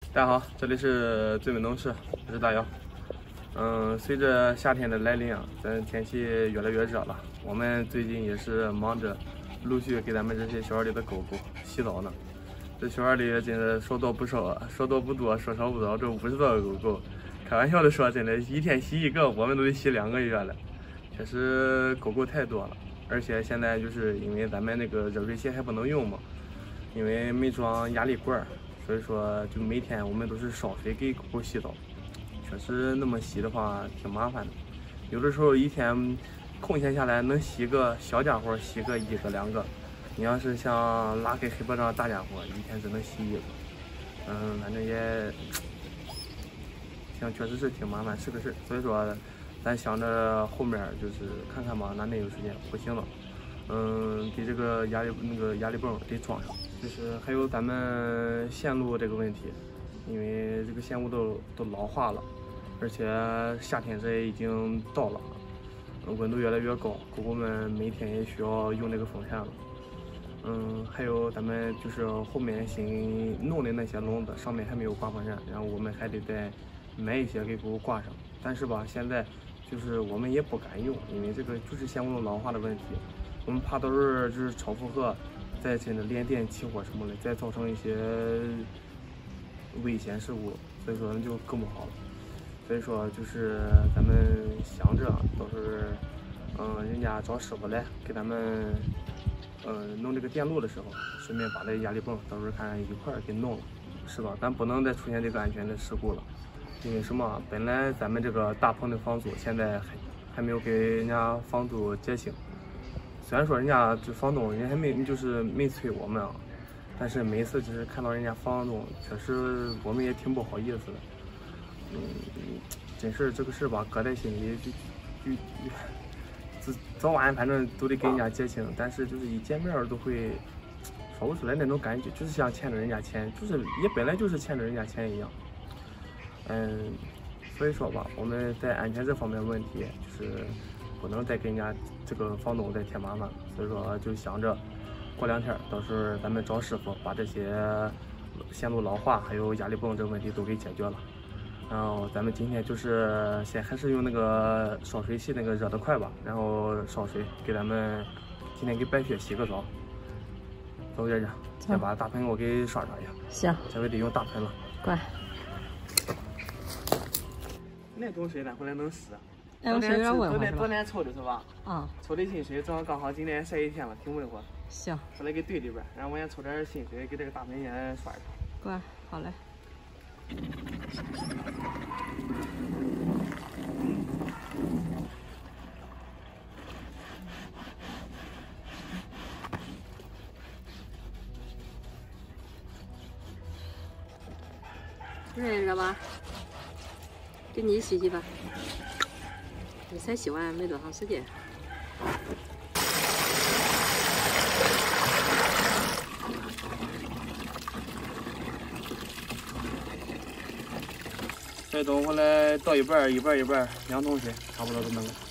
大家好，这里是最美农事，我是大姚。随着夏天的来临啊，咱天气越来越热了。我们最近也是忙着陆续给咱们这些小院里的狗狗洗澡呢。这小院里真的说多不少啊，说多不多，说少不少，这50多个狗狗。开玩笑的说，真的，一天洗一个，我们都得洗2个月了。确实狗狗太多了，而且现在就是因为咱们那个热水器还不能用嘛，因为没装压力罐，所以说就每天我们都是烧水给狗狗洗澡。确实那么洗的话挺麻烦的，有的时候一天空闲下来能洗个小家伙，洗个1个2个。你要是像拉开黑白掌大家伙，一天只能洗1个。反正也确实是挺麻烦，是个事儿。所以说，咱想着后面就是看看吧，哪能有时间，不行了。给这个压力泵得装上。就是还有咱们线路这个问题，因为这个线路都老化了，而且夏天这已经到了，温度越来越高，狗狗们每天也需要用这个风扇了。还有咱们就是后面新弄的那些笼子上面还没有挂风扇，然后我们还得再买一些给狗狗挂上。但是吧，现在就是我们也不敢用，因为这个就是线路老化的问题，我们怕到时候就是超负荷，再真的连电起火什么的，再造成一些危险事故，所以说就更不好了。所以说就是咱们想着到时候，人家找师傅来给咱们。弄这个电路的时候，顺便把这压力泵到时候看一块儿给弄了，是吧？咱不能再出现这个安全的事故了。因为什么？本来咱们这个大棚的房租现在还没有给人家房租结清，虽然说人家这房东人还没催我们啊，但是每次就是看到人家房东，确实我们也挺不好意思的。真是这个事吧，搁在心里就早晚反正都得给人家结清，但是就是一见面都会说不出来那种感觉，就是像欠着人家钱，就是也本来就是欠着人家钱一样。所以说吧，我们在安全这方面问题就是不能再给人家这个房东再添麻烦了，所以说就想着过2天到时候咱们找师傅把这些线路老化还有压力泵这个问题都给解决了。然后咱们今天就是先还是用那个烧水器那个热得快吧，然后烧水给咱们今天给白雪洗个澡。走，姐姐，先把大盆我给刷刷一下。 行， 这回得用大盆了。 乖。 那种水咱回来能湿。 那种水有点温和是吧？ 昨天抽的是吧？抽的新水，正好刚好今天晒1天了，挺温和。 行。 出来给兑里边，然后我先抽点新水，给这个大盆先刷一刷。 乖，好嘞。热吧？给你洗洗吧。你才洗完没多长时间。 再等回来倒一半，2桶水，差不多就能了。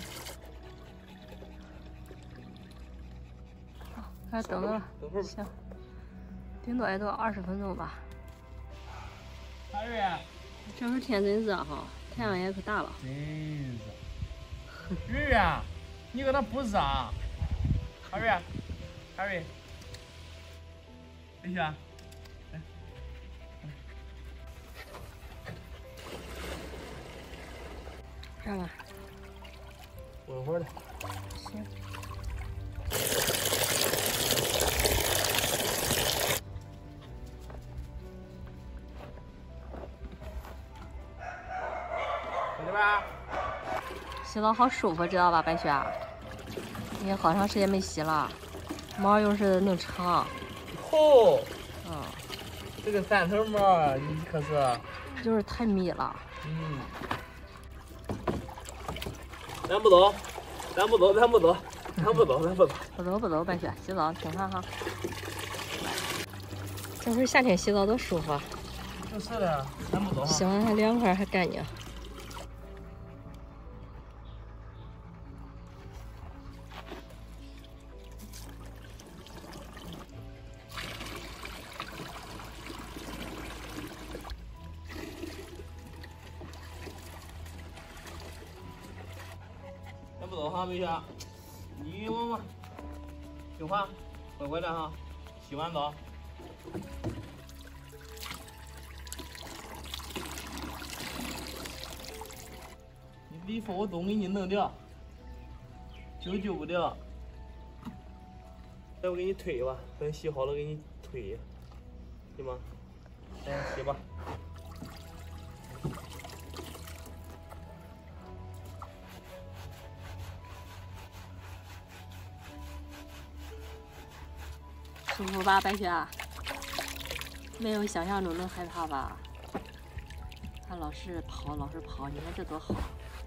好，开始等着了。 等会儿。 行，顶多也就20分钟吧。 阿瑞， 这会儿天真热哈，太阳也可大了。 真热。瑞啊，你搁那不热啊？阿瑞，回去啊。 热吧？ 稳会儿的。 行。 兄弟们， 洗澡好舒服，知道吧，白雪？你也好长时间没洗了，毛又是那么长。 哦。这个3头毛，你可是。 就是太密了。 咱不走，不走， 白雪，洗澡听话哈。这会儿夏天洗澡多舒服啊！ 就是的，咱不走。 洗完还凉快还干净。 哈，白雪，你我听话，乖乖的哈，洗完澡。你礼服我都给你弄掉，揪不掉。来，我给你推吧，等洗好了给你推，行吗？来洗吧。 舒服吧，白雪？没有想象中那么害怕吧？他老是跑，你看这多好，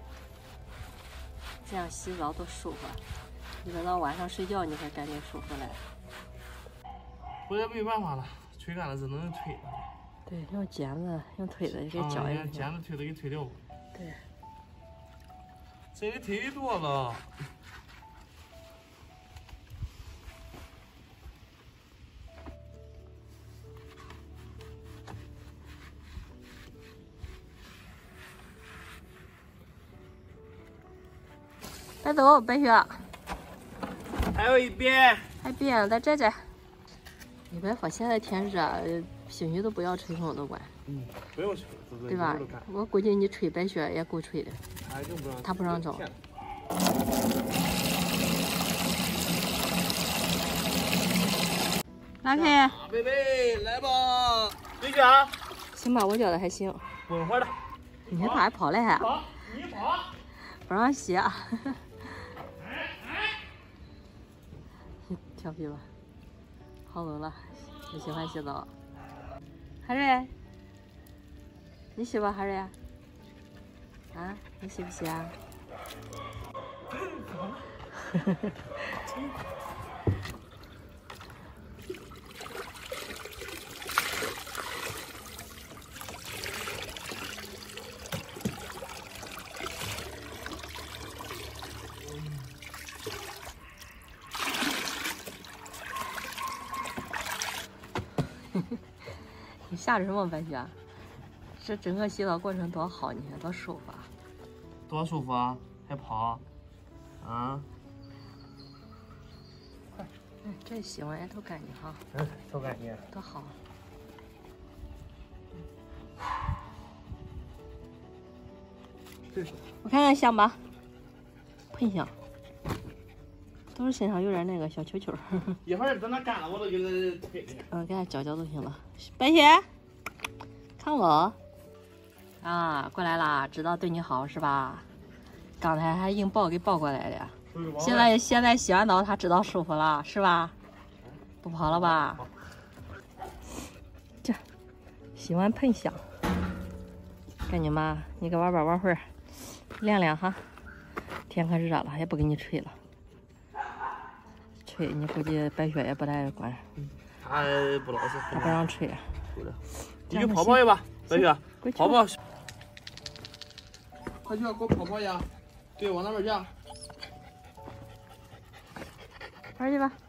这样洗澡多舒服。一直到晚上睡觉你才感觉舒服嘞。 我也没办法了，吹干了只能推了。 对，用剪子、用推子给绞一下。 剪子推子给推掉。 对。 这里忒多了。 带走，白雪。 还有一遍。 还边在这。你别说，现在天热，兴许都不要吹风都管。 不用吹， 对吧？我估计你吹白雪也够吹的。他不让招。拉开。 贝贝，来吧，白雪。 行吧，我觉得还行。 滚会儿的。 你看他还跑嘞还。 跑，你跑。 不让洗。调皮吧，好冷了，不喜欢洗澡。海瑞，你洗吧，海瑞。啊，你洗不洗啊？你吓着什么，白雪？这整个洗澡过程多好，你看多舒服啊！ 多舒服啊！还跑啊！ 快，这洗完也都干净哈。 都干净。 多好。我看看香吧，喷香。都是身上有点那个小球球。 一会儿等它干了，我都给它推。 给它搅搅就行了。白雪，看我。啊，过来啦！知道对你好是吧？刚才还硬抱给抱过来的。现在洗完澡，它知道舒服了是吧？不跑了吧？这洗完喷香，赶紧吧，你给玩会儿，晾晾哈。天可热了，也不给你吹了。吹你估计白雪也不太管。 他不老实， 他不让吹。 你去跑跑去吧，白雪，跑跑。快去，给我跑跑去。对，往那边去。 玩去吧。